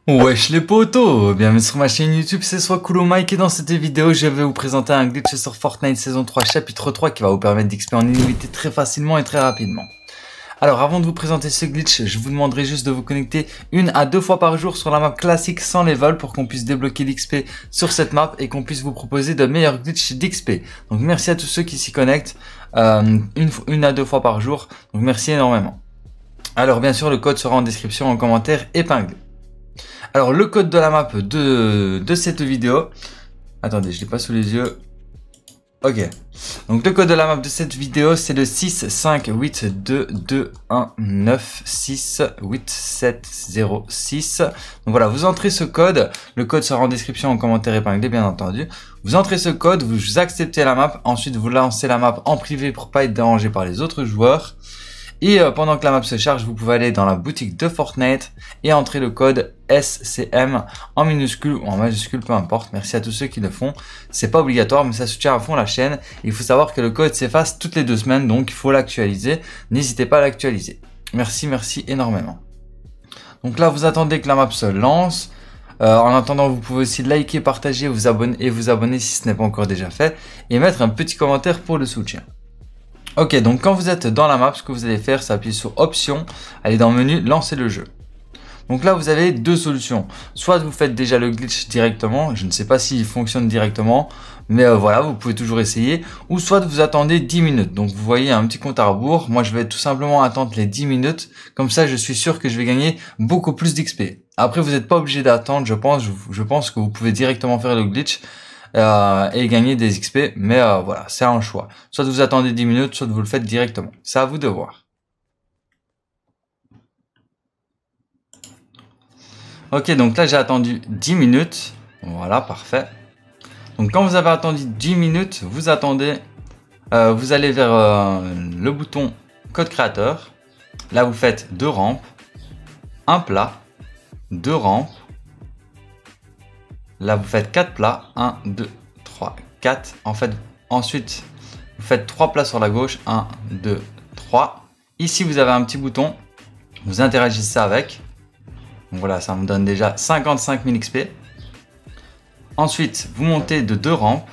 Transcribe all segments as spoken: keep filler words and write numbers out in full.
Wesh les potos, bienvenue sur ma chaîne YouTube, c'est Swakulo Mike et dans cette vidéo je vais vous présenter un glitch sur Fortnite saison trois chapitre trois qui va vous permettre d'X P en illimité très facilement et très rapidement. Alors avant de vous présenter ce glitch, je vous demanderai juste de vous connecter une à deux fois par jour sur la map classique sans level pour qu'on puisse débloquer l'X P sur cette map et qu'on puisse vous proposer de meilleurs glitches d'X P. Donc merci à tous ceux qui s'y connectent euh, une, une à deux fois par jour, donc merci énormément. Alors bien sûr le code sera en description, en commentaire épinglé. Alors le code de la map de, de cette vidéo, attendez je l'ai pas sous les yeux, ok, donc le code de la map de cette vidéo c'est le six cinq huit deux deux un neuf six huit sept zéro six. Donc voilà, vous entrez ce code, le code sera en description, en commentaire épinglé bien entendu. Vous entrez ce code, vous acceptez la map, ensuite vous lancez la map en privé pour pas être dérangé par les autres joueurs. Et euh, pendant que la map se charge, vous pouvez aller dans la boutique de Fortnite et entrer le code S C M en minuscule ou en majuscule, peu importe. Merci à tous ceux qui le font. C'est pas obligatoire, mais ça soutient à fond la chaîne. Il faut savoir que le code s'efface toutes les deux semaines, donc il faut l'actualiser. N'hésitez pas à l'actualiser. Merci, merci énormément. Donc là, vous attendez que la map se lance. Euh, en attendant, vous pouvez aussi liker, partager, vous abonner et vous abonner si ce n'est pas encore déjà fait. Et mettre un petit commentaire pour le soutien. Ok, donc quand vous êtes dans la map, ce que vous allez faire, c'est appuyer sur Options, aller dans le menu, lancer le jeu. Donc là, vous avez deux solutions. Soit vous faites déjà le glitch directement, je ne sais pas s'il fonctionne directement, mais euh, voilà, vous pouvez toujours essayer. Ou soit vous attendez dix minutes. Donc vous voyez un petit compte à rebours. Moi, je vais tout simplement attendre les dix minutes. Comme ça, je suis sûr que je vais gagner beaucoup plus d'X P. Après, vous n'êtes pas obligé d'attendre, je pense. Je, je pense que vous pouvez directement faire le glitch. Euh, et gagner des X P, mais euh, voilà, c'est un choix. Soit vous attendez dix minutes, soit vous le faites directement. C'est à vous de voir. Ok, donc là j'ai attendu dix minutes. Voilà, parfait. Donc quand vous avez attendu dix minutes, vous attendez, euh, vous allez vers euh, le bouton code créateur. Là vous faites deux rampes, un plat, deux rampes. Là, vous faites quatre plats. un, deux, trois, quatre. En fait, ensuite, vous faites trois plats sur la gauche. un, deux, trois. Ici, vous avez un petit bouton. Vous interagissez avec. Donc voilà, ça me donne déjà cinquante-cinq mille X P. Ensuite, vous montez de deux rampes.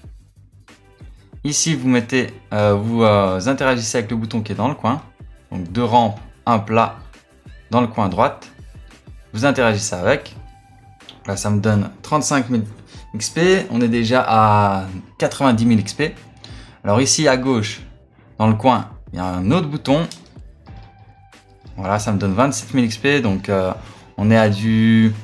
Ici, vous mettez, euh, vous euh, interagissez avec le bouton qui est dans le coin. Donc deux rampes, un plat dans le coin droite. Vous interagissez avec. Là, ça me donne trente-cinq mille X P. On est déjà à quatre-vingt-dix mille X P. Alors ici, à gauche, dans le coin, il y a un autre bouton. Voilà, ça me donne vingt-sept mille X P. Donc, euh, on est à du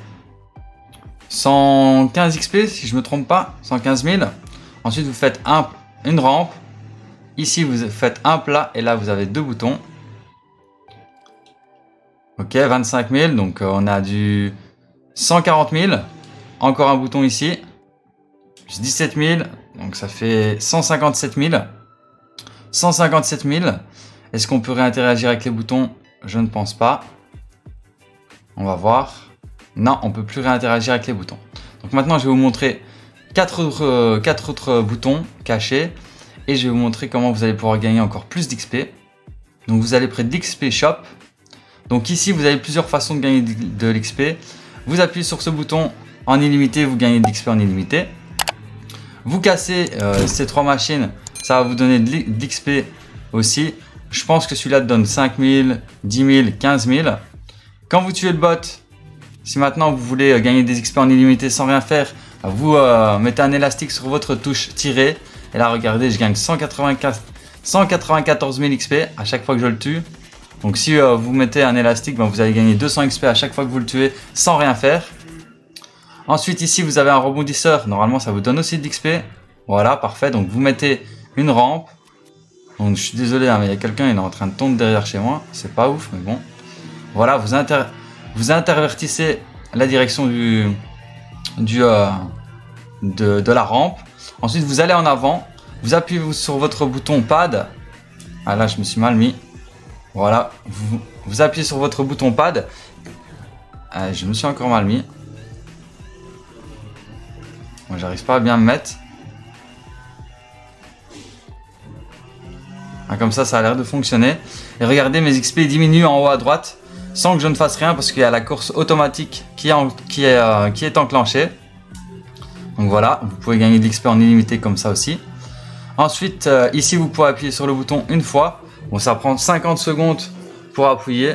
cent quinze X P, si je ne me trompe pas. cent quinze mille. Ensuite, vous faites un, une rampe. Ici, vous faites un plat. Et là, vous avez deux boutons. Ok, vingt-cinq mille. Donc, euh, on a du cent quarante mille, encore un bouton ici, dix-sept mille, donc ça fait cent cinquante-sept mille. cent cinquante-sept mille. Est-ce qu'on peut réinteragir avec les boutons? Je ne pense pas. On va voir. Non, on ne peut plus réinteragir avec les boutons. Donc maintenant, je vais vous montrer quatre autres, euh, quatre autres boutons cachés et je vais vous montrer comment vous allez pouvoir gagner encore plus d'X P. Donc vous allez près de l'X P Shop. Donc ici, vous avez plusieurs façons de gagner de l'X P. Vous appuyez sur ce bouton en illimité, vous gagnez de l'X P en illimité. Vous cassez euh, ces trois machines, ça va vous donner de l'X P aussi. Je pense que celui-là donne cinq mille, dix mille, quinze mille. Quand vous tuez le bot, si maintenant vous voulez gagner des X P en illimité sans rien faire, vous euh, mettez un élastique sur votre touche tirer. Et là, regardez, je gagne cent quatre-vingt-quatorze mille X P à chaque fois que je le tue. Donc si euh, vous mettez un élastique, ben, vous allez gagner deux cents X P à chaque fois que vous le tuez sans rien faire. Ensuite ici vous avez un rebondisseur, normalement ça vous donne aussi de l'X P. Voilà, parfait, donc vous mettez une rampe. Donc je suis désolé, hein, mais il y a quelqu'un, il est en train de tomber derrière chez moi. C'est pas ouf, mais bon. Voilà, vous, inter vous intervertissez la direction du, du, euh, de, de la rampe. Ensuite vous allez en avant, vous appuyez sur votre bouton pad. Ah là je me suis mal mis. Voilà, vous, vous appuyez sur votre bouton pad. Euh, je me suis encore mal mis. Moi, j'arrive pas à bien me mettre. Ah, comme ça, ça a l'air de fonctionner. Et regardez, mes X P diminuent en haut à droite. sans que je ne fasse rien parce qu'il y a la course automatique qui est, en, qui est, euh, qui est enclenchée. Donc voilà, vous pouvez gagner de l'X P en illimité comme ça aussi. Ensuite, euh, ici vous pouvez appuyer sur le bouton une fois. Bon, ça prend cinquante secondes pour appuyer.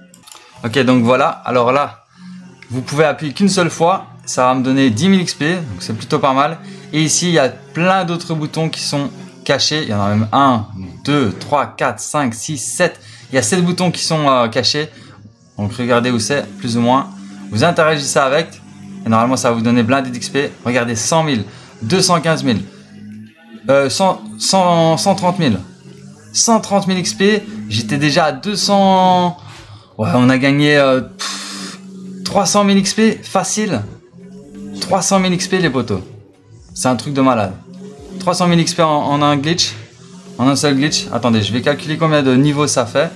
Ok, donc voilà, alors là, vous pouvez appuyer qu'une seule fois. Ça va me donner dix mille X P, donc c'est plutôt pas mal. Et ici, il y a plein d'autres boutons qui sont cachés. Il y en a même un, deux, trois, quatre, cinq, six, sept. Il y a sept boutons qui sont euh, cachés. Donc regardez où c'est, plus ou moins. Vous interagissez avec. Et normalement, ça va vous donner blindé d'X P. Regardez, cent mille, deux cent quinze mille, euh, cent, cent, cent trente mille. cent trente mille X P. J'étais déjà à deux cents. Ouais, on a gagné euh, pff, trois cent mille X P facile. trois cent mille X P les potos. C'est un truc de malade. trois cent mille X P en, en un glitch. En un seul glitch. Attendez, je vais calculer combien de niveaux ça fait.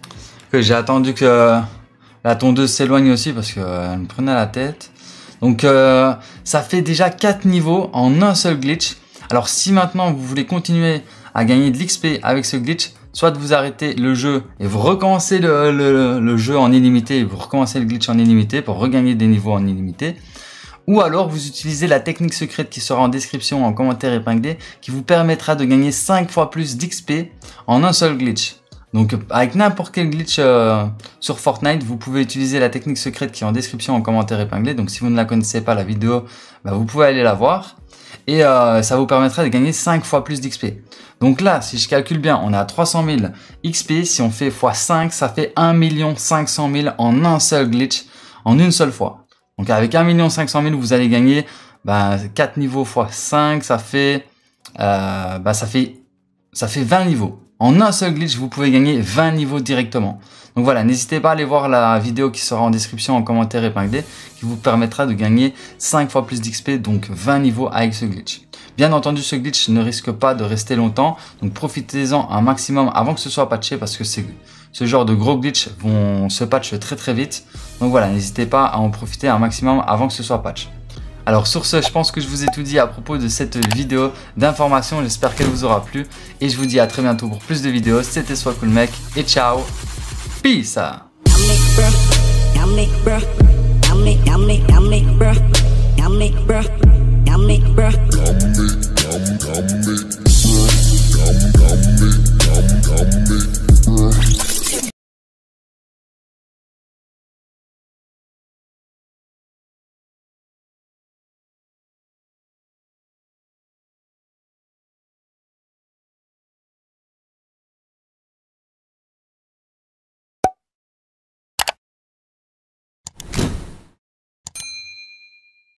Que j'ai attendu que la tondeuse s'éloigne aussi parce qu'elle euh, me prenait la tête. Donc euh, ça fait déjà quatre niveaux en un seul glitch. Alors si maintenant vous voulez continuer à gagner de l'X P avec ce glitch, soit vous arrêtez le jeu et vous recommencez le, le, le jeu en illimité et vous recommencez le glitch en illimité pour regagner des niveaux en illimité. Ou alors vous utilisez la technique secrète qui sera en description, en commentaire épinglé, qui vous permettra de gagner cinq fois plus d'X P en un seul glitch. Donc avec n'importe quel glitch euh, sur Fortnite, vous pouvez utiliser la technique secrète qui est en description, en commentaire épinglé. Donc si vous ne la connaissez pas, la vidéo, bah, vous pouvez aller la voir. Et euh, ça vous permettra de gagner cinq fois plus d'X P. Donc là, si je calcule bien, on est à trois cent mille X P. Si on fait fois cinq, ça fait un million cinq cent mille en un seul glitch, en une seule fois. Donc avec un million cinq cent mille, vous allez gagner bah, quatre niveaux fois cinq, ça fait, euh, bah, ça fait, ça fait vingt niveaux. En un seul glitch, vous pouvez gagner vingt niveaux directement. Donc voilà, n'hésitez pas à aller voir la vidéo qui sera en description, en commentaire épinglé, qui vous permettra de gagner cinq fois plus d'X P, donc vingt niveaux avec ce glitch. Bien entendu, ce glitch ne risque pas de rester longtemps, donc profitez-en un maximum avant que ce soit patché, parce que ce genre de gros glitch vont se patch très très vite. Donc voilà, n'hésitez pas à en profiter un maximum avant que ce soit patch. Alors sur ce, je pense que je vous ai tout dit à propos de cette vidéo d'information. J'espère qu'elle vous aura plu. Et je vous dis à très bientôt pour plus de vidéos. C'était SoisCoolMec et ciao. Peace.